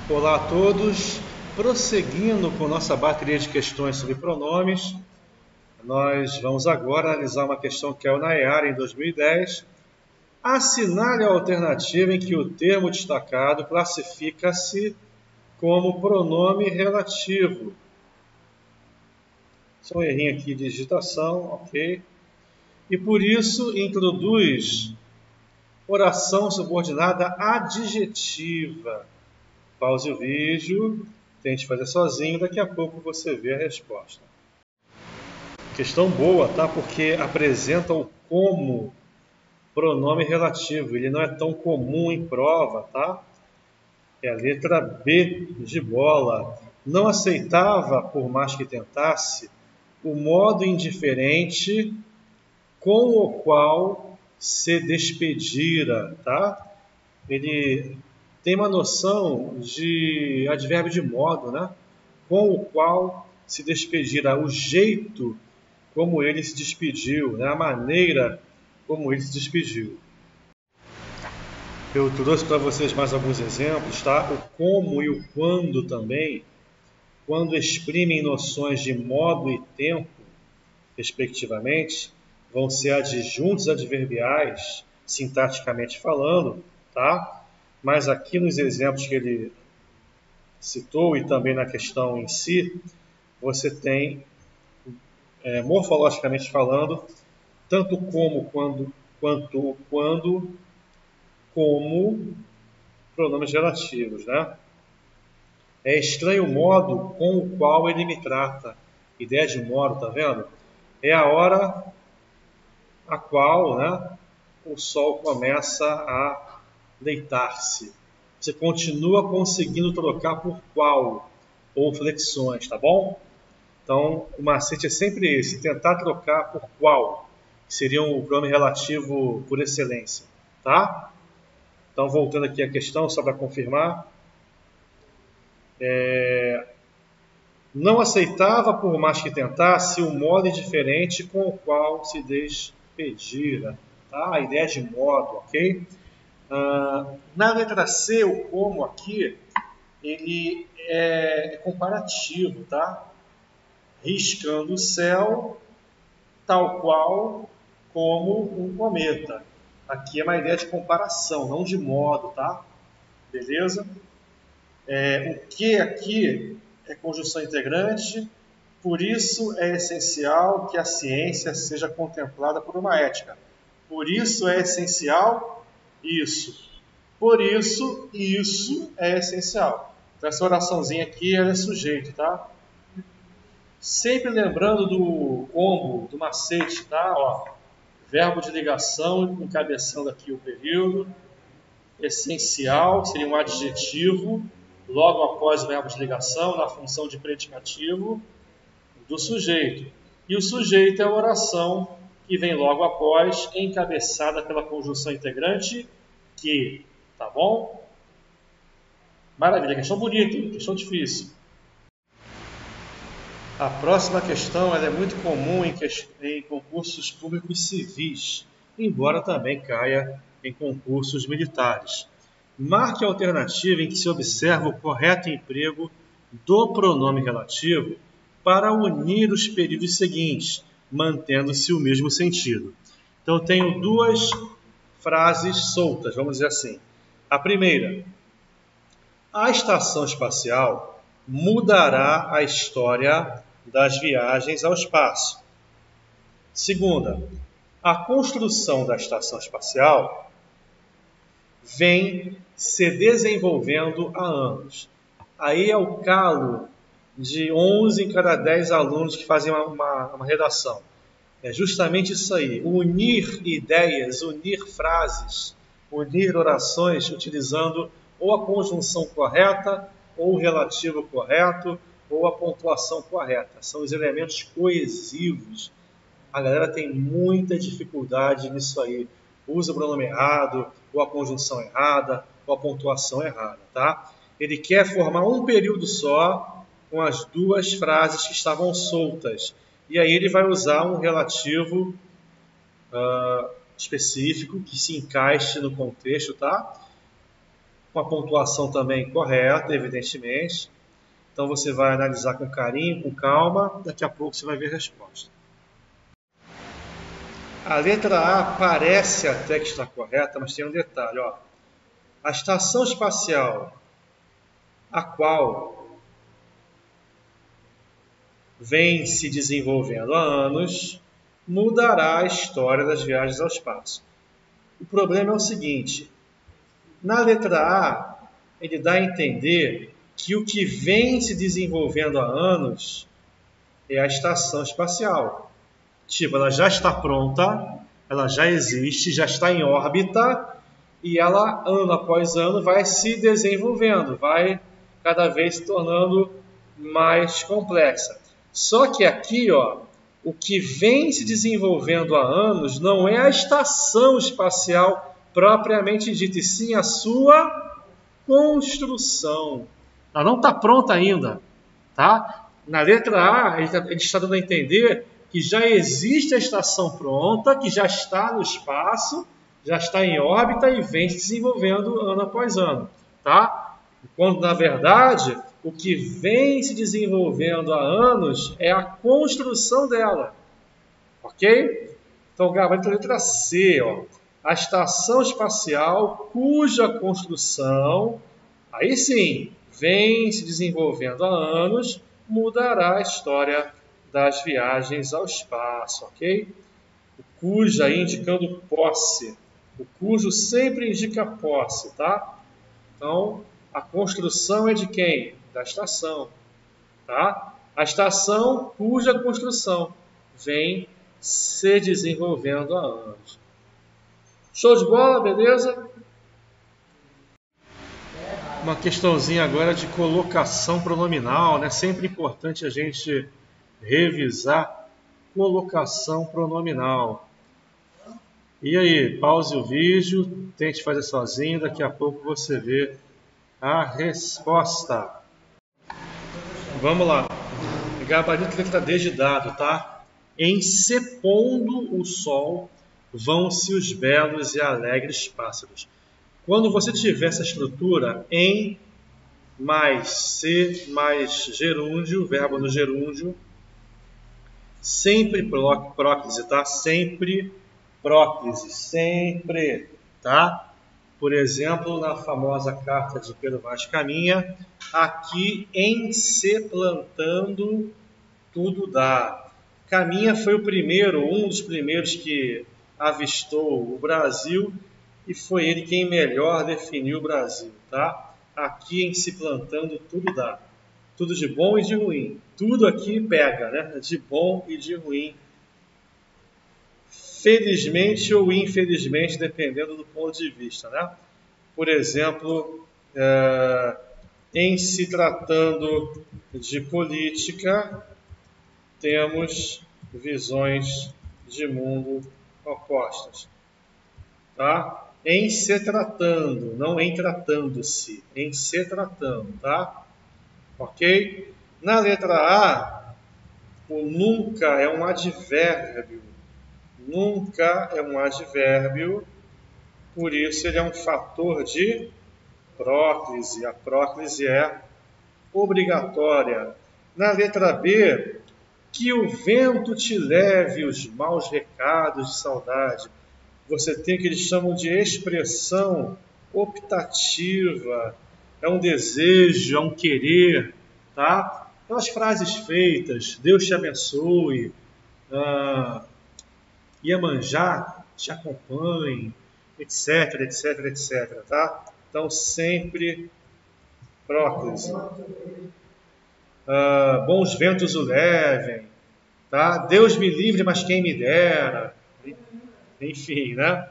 Olá a todos, prosseguindo com nossa bateria de questões sobre pronomes, nós vamos agora analisar uma questão que caiu na EAR em 2010. Assinale a alternativa em que o termo destacado classifica-se como pronome relativo. Só um errinho aqui de digitação, ok. E por isso introduz oração subordinada adjetiva. Pause o vídeo, tente fazer sozinho, daqui a pouco você vê a resposta. Questão boa, tá? Porque apresenta o como pronome relativo. Ele não é tão comum em prova, tá? É a letra B de bola. Não aceitava, por mais que tentasse, o modo indiferente com o qual se despedira, tá? Ele tem uma noção de advérbio de modo, né? Com o qual se despedira, o jeito como ele se despediu, né? A maneira como ele se despediu. Eu trouxe para vocês mais alguns exemplos, tá? O como e o quando também, quando exprimem noções de modo e tempo, respectivamente, vão ser adjuntos adverbiais, sintaticamente falando, tá? Mas aqui nos exemplos que ele citou e também na questão em si, você tem, morfologicamente falando, tanto como, quanto o quando, como pronomes relativos, né? É estranho o modo com o qual ele me trata. Ideia de modo, tá vendo? É a hora a qual, né, o sol começa a deitar-se. Você continua conseguindo trocar por qual ou flexões, tá bom? Então, o macete é sempre esse, tentar trocar por qual, que seria o pronome relativo por excelência, tá? Então, voltando aqui à questão, só para confirmar. Não aceitava, por mais que tentasse, o modo indiferente com o qual se despedira. Tá? A ideia de modo, ok? Na letra C, o como aqui, ele é comparativo, tá? Riscando o céu, tal qual como um cometa. Aqui é uma ideia de comparação, não de modo, tá? Beleza? O que aqui é conjunção integrante, por isso é essencial que a ciência seja contemplada por uma ética. Por isso é essencial isso. Por isso é essencial. Então essa oraçãozinha aqui ela é sujeito, tá? Sempre lembrando do combo, do macete, tá? Ó, verbo de ligação, encabeçando aqui o período. Essencial seria um adjetivo, logo após o verbo de ligação, na função de predicativo do sujeito. E o sujeito é a oração que vem logo após, encabeçada pela conjunção integrante que. Tá bom? Maravilha, questão bonita, hein? Questão difícil. A próxima questão ela é muito comum em concursos públicos civis, embora também caia em concursos militares. Marque a alternativa em que se observa o correto emprego do pronome relativo para unir os períodos seguintes, mantendo-se o mesmo sentido. Então, eu tenho duas frases soltas, vamos dizer assim. A primeira: a estação espacial mudará a história das viagens ao espaço. Segunda, a construção da estação espacial vem se desenvolvendo há anos. Aí é o calo de 11 em cada 10 alunos que fazem uma redação. É justamente isso aí, unir ideias, unir frases, unir orações utilizando ou a conjunção correta, ou o relativo correto, ou a pontuação correta. São os elementos coesivos. A galera tem muita dificuldade nisso aí. Usa o pronome errado, ou a conjunção errada, ou a pontuação errada, tá? Ele quer formar um período só com as duas frases que estavam soltas. E aí ele vai usar um relativo específico que se encaixe no contexto, tá? com a pontuação também correta, evidentemente. Então você vai analisar com carinho, com calma, daqui a pouco você vai ver a resposta. A letra A parece até que está correta, mas tem um detalhe. Ó. A estação espacial a qual vem se desenvolvendo há anos mudará a história das viagens ao espaço. O problema é o seguinte, na letra A, ele dá a entender que o que vem se desenvolvendo há anos é a estação espacial. Tipo, ela já está pronta, ela já existe, já está em órbita e ela, ano após ano, vai se desenvolvendo, vai cada vez se tornando mais complexa. Só que aqui, ó, o que vem se desenvolvendo há anos não é a estação espacial propriamente dita, e sim a sua construção. Ela não está pronta ainda, tá? Na letra A, ele está dando a entender que já existe a estação pronta, que já está no espaço, já está em órbita e vem se desenvolvendo ano após ano, tá? Quando, na verdade, o que vem se desenvolvendo há anos é a construção dela, ok? Então, gabarito letra C, ó. A estação espacial cuja construção, aí sim, vem se desenvolvendo há anos, mudará a história das viagens ao espaço, ok? O cuja aí indicando posse. O cujo sempre indica posse, tá? Então, a construção é de quem? Da estação, tá? A estação cuja construção vem se desenvolvendo há anos. Show de bola, beleza? Uma questãozinha agora de colocação pronominal, né? Sempre importante a gente revisar colocação pronominal. E aí, pause o vídeo, tente fazer sozinho, daqui a pouco você vê a resposta. Vamos lá. Gabarito letra D de dado, tá? Em se pondo o sol, vão-se os belos e alegres pássaros. Quando você tiver essa estrutura em mais se mais gerúndio, verbo no gerúndio, sempre próclise, tá? Sempre próclise, sempre, tá? Por exemplo, na famosa carta de Pedro Vaz de Caminha, aqui em se plantando tudo dá. Caminha foi um dos primeiros que avistou o Brasil e foi ele quem melhor definiu o Brasil, tá? Aqui em se plantando tudo dá. Tudo de bom e de ruim. Tudo aqui pega, né? De bom e de ruim. Felizmente ou infelizmente, dependendo do ponto de vista, né? Por exemplo, em se tratando de política, temos visões de mundo opostas, tá? Em se tratando, não em tratando-se, em se tratando, tá? Ok? Na letra A, o nunca é um advérbio. Nunca é um advérbio, por isso ele é um fator de próclise. A próclise é obrigatória. Na letra B, que o vento te leve os maus recados de saudade. Você tem o que eles chamam de expressão optativa. É um desejo, é um querer, tá? Aquelas frases feitas, Deus te abençoe, Iemanjá te acompanhe, etc, etc, etc, tá? Então, sempre próclise. Bons ventos o levem, tá? Deus me livre, mas quem me dera. Enfim, né?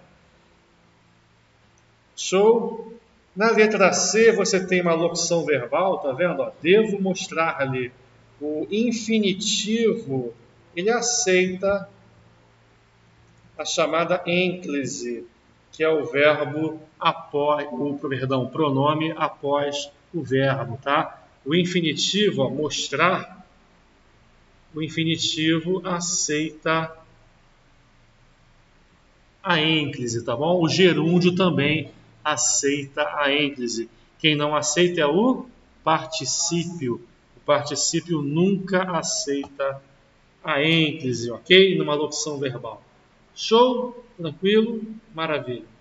Show? Na letra C você tem uma locução verbal, tá vendo? Ó, devo mostrar-lhe. O infinitivo, ele aceita a chamada ênclise, que é o verbo após, o pronome após o verbo, tá? O infinitivo, ó, mostrar, o infinitivo aceita a ênclise, tá bom? O gerúndio também aceita a ênclise. Quem não aceita é o particípio. O particípio nunca aceita a ênclise, ok? Numa locução verbal. Show? Tranquilo? Maravilha.